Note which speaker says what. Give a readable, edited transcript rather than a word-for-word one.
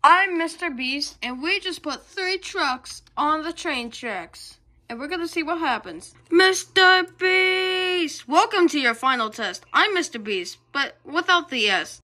Speaker 1: I'm Mr. Beast, and we just put 3 trucks on the train tracks. And we're gonna see what happens. Mr. Beast! Welcome to your final test. I'm Mr. Beast, but without the S.